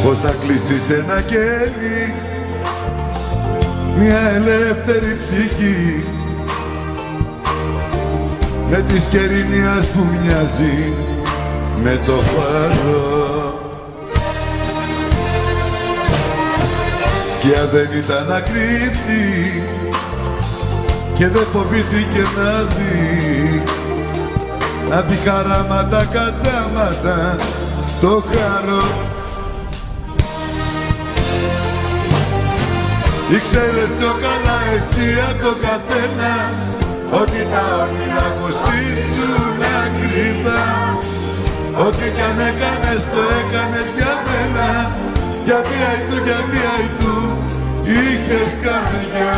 πως θα κλειστείς ένα κέλι μια ελεύθερη ψυχή με της κερίνιας που μοιάζει με το φάρο. Σκιά δεν ήταν ακρύπτη και δεν φοβήθηκε να δει χαράματα κατάματα το χαρό. Ήξερες πιο καλά εσύ απ' το καθένα ότι τα όνειρα κοστίζουν ακριβά. Ό,τι κι αν έκανες το έκανες για μένα, γιατί αϊτού είχες καρδιά.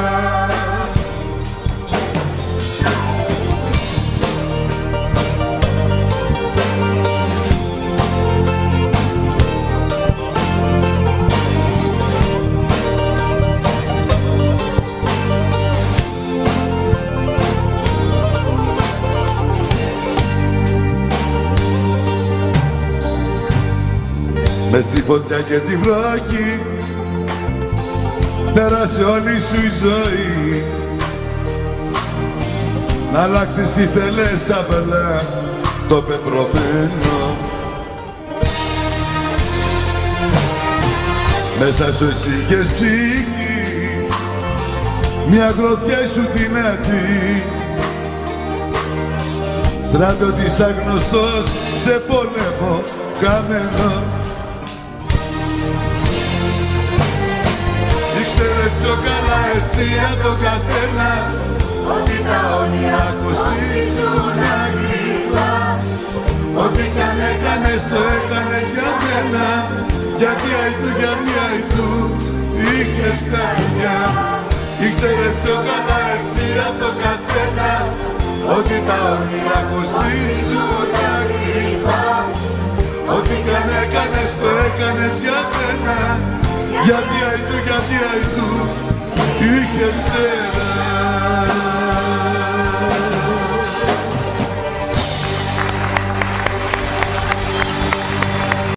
Μες στη φωτιά και τη βράχη πέρασε όλη σου η ζωή. Να αλλάξεις ήθελες απελά το πεπρωμένο. Μέσα σου εσύ είχες ψυχή, μια γροθιά σου δυνατή. Στρατιώτης αγνωστός σε πόλεμο χαμένο. Ήξερες πιο καλά εσύ απ' τον καθένα ότι τα όνειρα κοστίζουν ακριβά. Ό,τι κι αν έκανες το έκανες για μένα, γιατί αϊτού είχες καρδιά. Ήξερες πιο καλά εσύ απ' τον καθένα ότι τα όνειρα κοστίζουν ακριβά. Ό,τι κι αν έκανες το έκανες για μένα, γιατί αϊτού είχες πέρα.